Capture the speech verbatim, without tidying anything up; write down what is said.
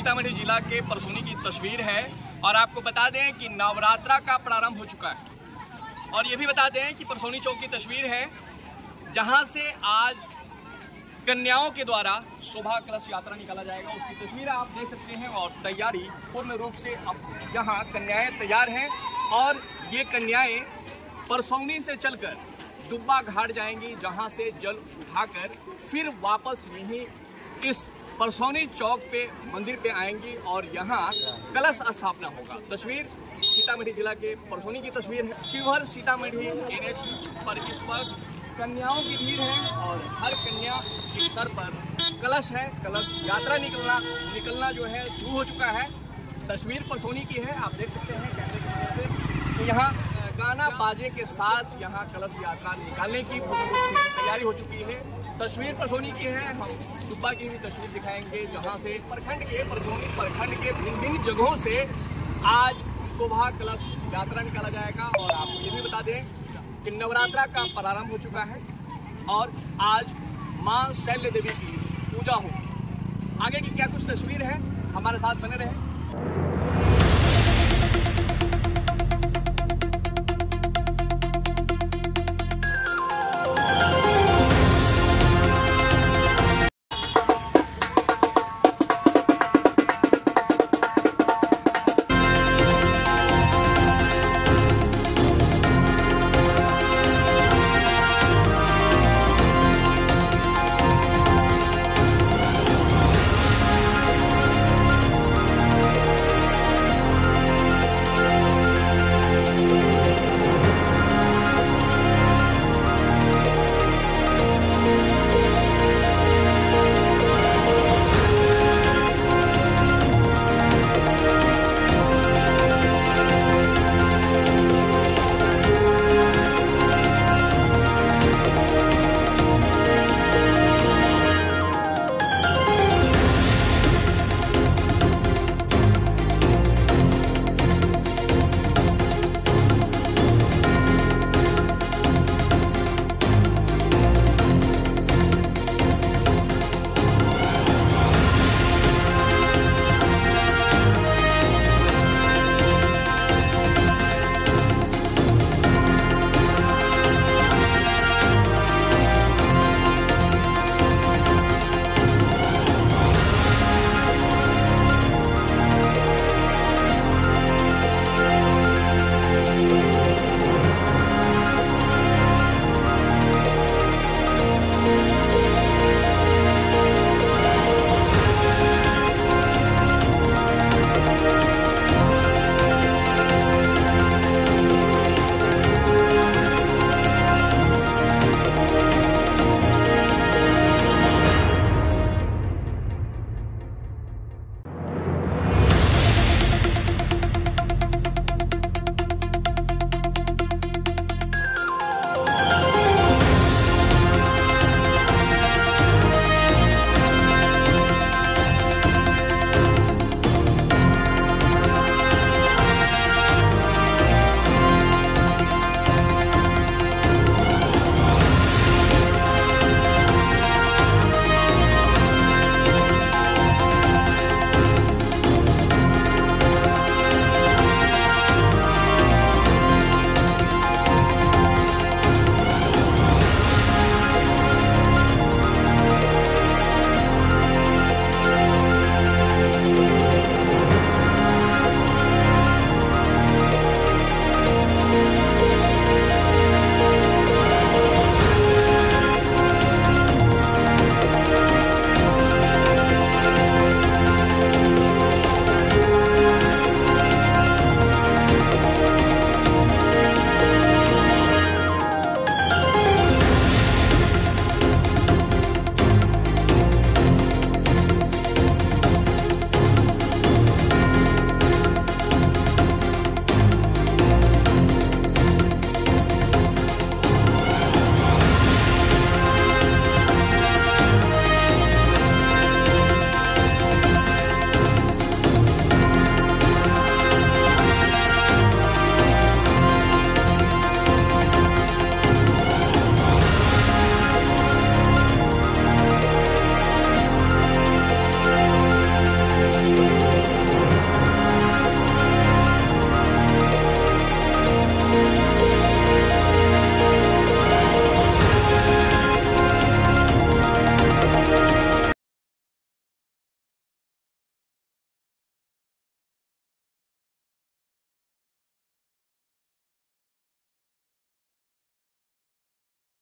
सीतामढ़ी जिला के परसोनी की तस्वीर है और आपको बता दें कि नवरात्रा का प्रारंभ हो चुका है। और ये भी बता दें कि परसोनी चौक की तस्वीर है जहां से आज कन्याओं के द्वारा शोभा कलश यात्रा निकाला जाएगा। उसकी तस्वीर आप देख सकते हैं और तैयारी पूर्ण रूप से अब यहाँ कन्याएं तैयार हैं और ये कन्याएं परसौनी से चलकर दुब्बा घाट जाएंगी, जहां से जल उठाकर फिर वापस यहीं इस परसौनी चौक पे मंदिर पे आएंगी और यहाँ कलश स्थापना होगा। तस्वीर सीतामढ़ी जिला के परसौनी की तस्वीर है। शिवहर सीतामढ़ी एन एच पर इस वक्त कन्याओं की भीड़ है और हर कन्या के सर पर कलश है। कलश यात्रा निकलना निकलना जो है शुरू हो चुका है। तस्वीर परसौनी की है, आप देख सकते हैं कैमरे की वजह से। तो यहाँ गाना बाजे के साथ यहाँ कलश यात्रा निकालने की तैयारी हो चुकी है। तस्वीर परसौनी की है, हम दुब्बा की भी तस्वीर दिखाएंगे जहाँ से प्रखंड के परसौनी प्रखंड के भिन्न भिन्न जगहों से आज शोभा कलश यात्रा निकाला जाएगा। और आपको ये भी बता दें कि नवरात्रा का प्रारंभ हो चुका है और आज मां शैल्य देवी की पूजा हो। आगे की क्या कुछ तस्वीर है, हमारे साथ बने रहे।